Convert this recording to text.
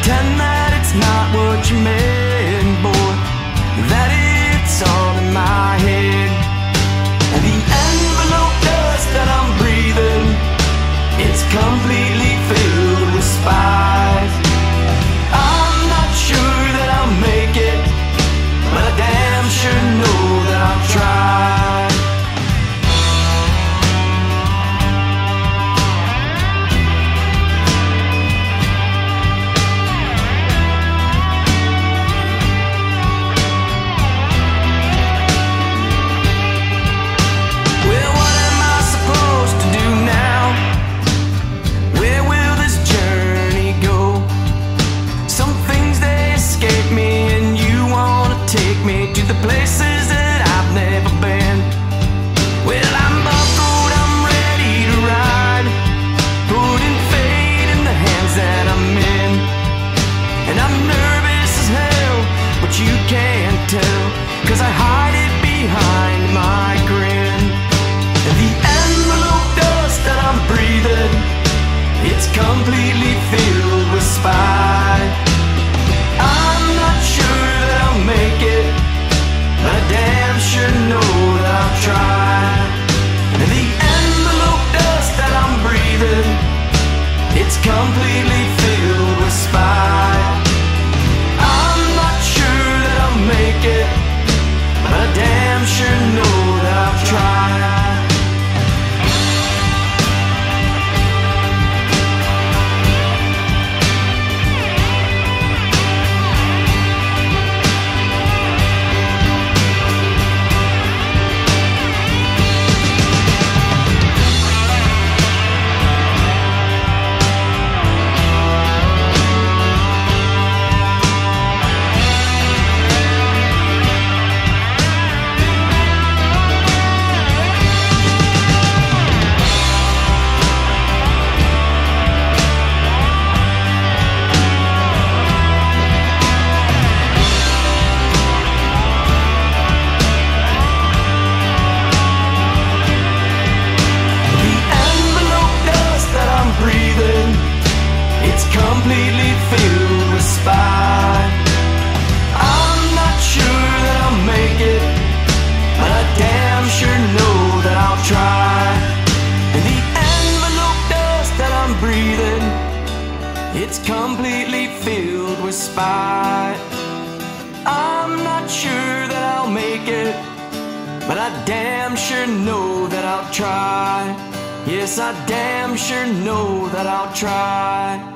pretend that it's not what you meant, boy, that it's all in my head. And the envelope dust that I'm breathing, it's completely filled with spies. I'm not sure that I'll make it, but I damn sure know that I'll try. The places that I've never been. Well, I'm buckled, I'm ready to ride, putting fate in the hands that I'm in. And I'm nervous as hell, but you can't tell, 'cause I hide it behind my grin. And the envelope dust that I'm breathing, it's completely filled with spite. I'm not sure that I'll make it, but I damn sure know that I'll try. And the envelope dust that I'm breathing, it's completely filled with spite. I'm not sure that I'll make it, but I damn sure know that I'll try. Completely filled with spite. I'm not sure that I'll make it, but I damn sure know that I'll try. And the envelope dust that I'm breathing, it's completely filled with spite. I'm not sure that I'll make it, but I damn sure know that I'll try. Yes, I damn sure know that I'll try.